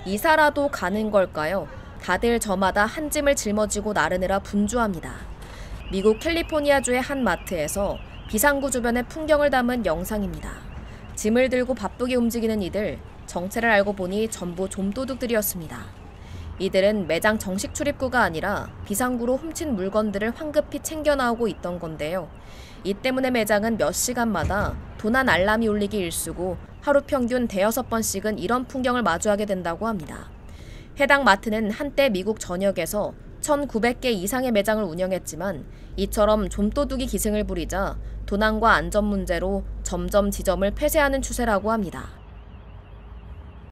이사라도 가는 걸까요? 다들 저마다 한 짐을 짊어지고 나르느라 분주합니다. 미국 캘리포니아주의 한 마트에서 비상구 주변의 풍경을 담은 영상입니다. 짐을 들고 바쁘게 움직이는 이들, 정체를 알고 보니 전부 좀도둑들이었습니다. 이들은 매장 정식 출입구가 아니라 비상구로 훔친 물건들을 황급히 챙겨 나오고 있던 건데요. 이 때문에 매장은 몇 시간마다 도난 알람이 울리기 일쑤고 하루 평균 대여섯 번씩은 이런 풍경을 마주하게 된다고 합니다. 해당 마트는 한때 미국 전역에서 1,900개 이상의 매장을 운영했지만 이처럼 좀도둑이 기승을 부리자 도난과 안전 문제로 점점 지점을 폐쇄하는 추세라고 합니다.